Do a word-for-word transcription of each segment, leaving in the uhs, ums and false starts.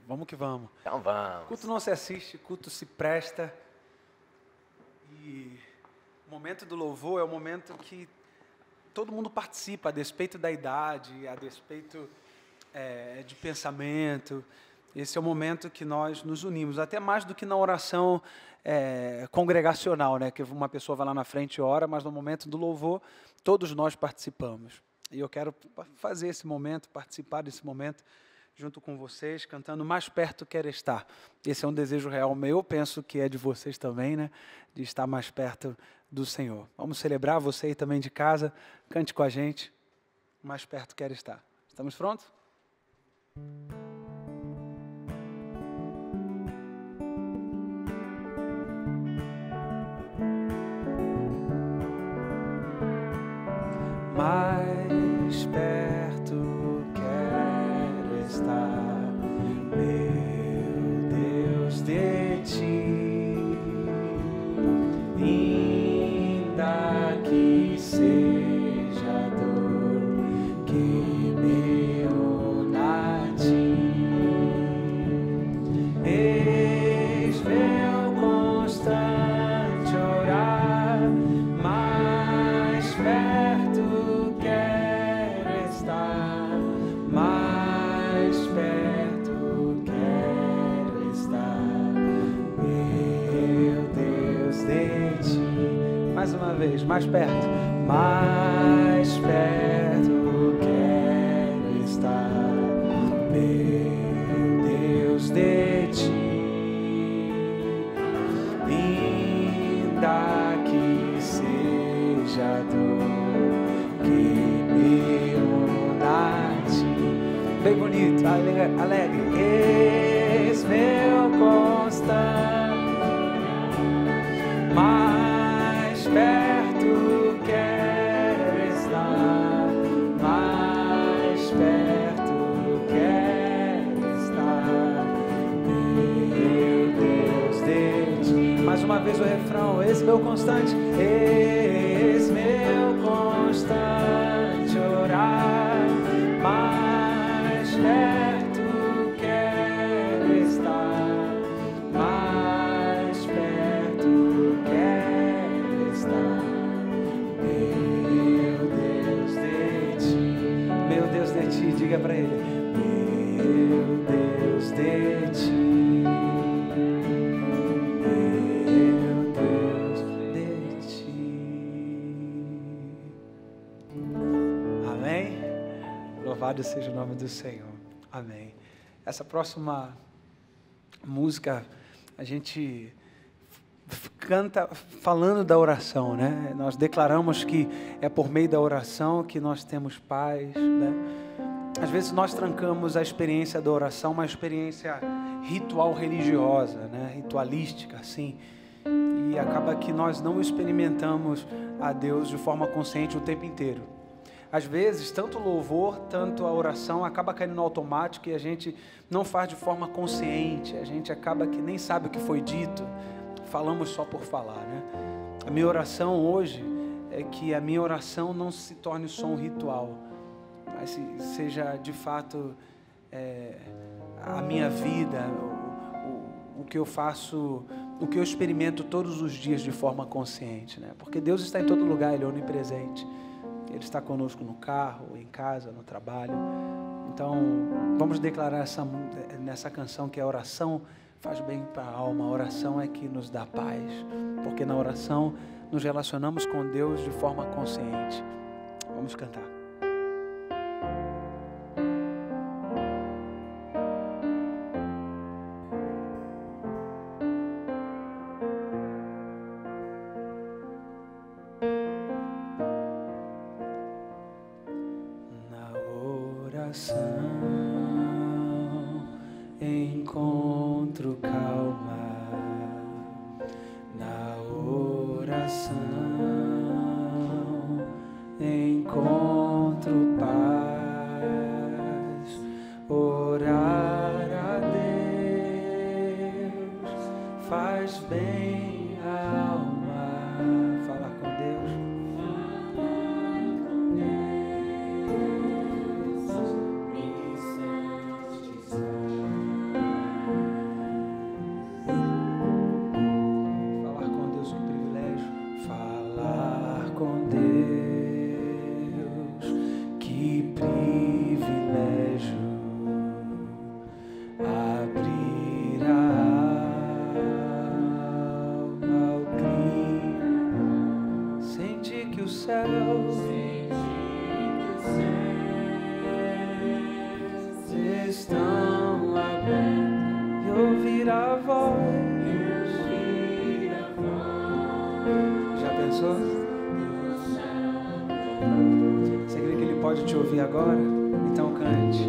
Vamos que vamos. Então vamos. Culto não se assiste, culto se presta. E o momento do louvor é o momento que todo mundo participa, a despeito da idade, a despeito é, de pensamento. Esse é o momento que nós nos unimos, até mais do que na oração é, congregacional, né? Que uma pessoa vai lá na frente e ora, mas no momento do louvor, todos nós participamos. E eu quero fazer esse momento, participar desse momento, junto com vocês, cantando Mais Perto Quero Estar. Esse é um desejo real meu, penso que é de vocês também, né? De estar mais perto do Senhor. Vamos celebrar, você aí também de casa, cante com a gente, Mais Perto Quero Estar. Estamos prontos? Mais perto quero estar, meu Deus, de ti, ainda que seja dor que me una a ti. Eis meu constante orar, mais perto mais perto quero estar, meu Deus, de ti. Mais uma vez, mais perto, mais perto quero estar, meu Deus, de ti, ainda que seja dor que me bem bonito, alegre, alegre. Eis meu constante, mais perto quero estar, mais perto quero estar, meu Deus, de ti. Mais uma vez o refrão, eis meu constante, eis meu constante orar, mais perto quero estar, mais perto quero estar, meu Deus de ti, meu Deus de ti, diga para ele, meu Deus de ti, meu Deus de ti. Amém? Louvado seja o nome do Senhor. Amém. Essa próxima música, a gente canta falando da oração, né? Nós declaramos que é por meio da oração que nós temos paz, né? Às vezes nós trancamos a experiência da oração, uma experiência ritual religiosa, né? Ritualística, assim. E acaba que nós não experimentamos a Deus de forma consciente o tempo inteiro. Às vezes, tanto o louvor, tanto a oração acaba caindo no automático e a gente não faz de forma consciente, a gente acaba que nem sabe o que foi dito, falamos só por falar, né? A minha oração hoje é que a minha oração não se torne só um ritual, mas seja de fato é, a minha vida, o, o, o que eu faço, o que eu experimento todos os dias de forma consciente, né? Porque Deus está em todo lugar, Ele é onipresente. Ele está conosco no carro, em casa, no trabalho. Então, vamos declarar essa, nessa canção que a oração faz bem para a alma. A oração é que nos dá paz. Porque na oração nos relacionamos com Deus de forma consciente. Vamos cantar. Encontro calma na oração, encontro paz, orar a Deus faz bem à alma, falar com Deus. Falar com Deus. ouvir a voz. Já pensou? Você crê que Ele pode te ouvir agora? Então cante.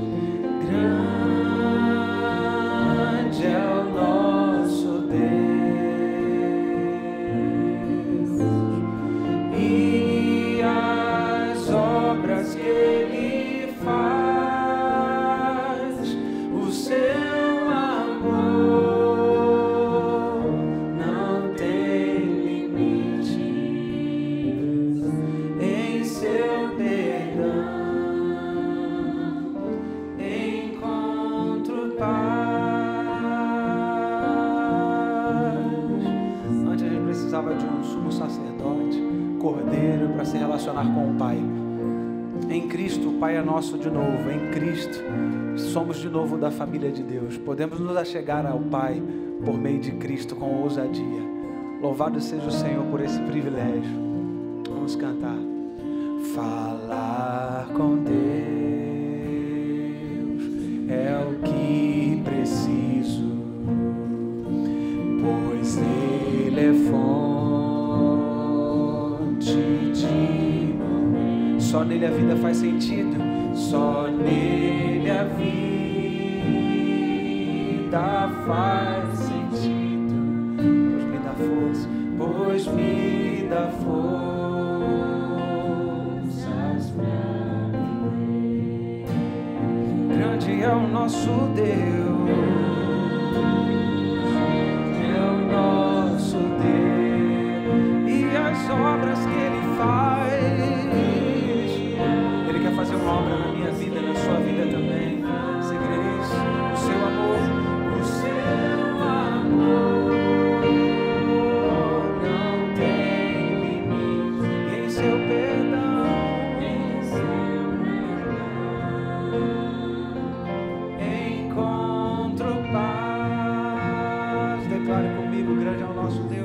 Grande é o nosso Deus e as obras que Ele faz, o seu amor não tem limite, em seu perdão encontro paz. Antes a gente precisava de um sumo sacerdote, cordeiro, para se relacionar com o Pai. Em Cristo, o Pai é nosso de novo. Em Cristo, somos de novo da família de Deus. Podemos nos achegar ao Pai por meio de Cristo com ousadia. Louvado seja o Senhor por esse privilégio. Vamos cantar. Falar com Deus é o que preciso, pois Ele é fonte de... Só nele a vida faz sentido, só nele a vida faz sentido. Pois me dá força, pois me dá forças pra viver. Grande é o nosso Deus, é o nosso Deus e as obras que Ele faz. Ele quer fazer uma obra na minha vida, na sua vida também. Você crê nisso? O seu amor, o seu amor não tem limite, em seu perdão, em seu perdão encontro paz. Declare comigo, grande é o nosso Deus.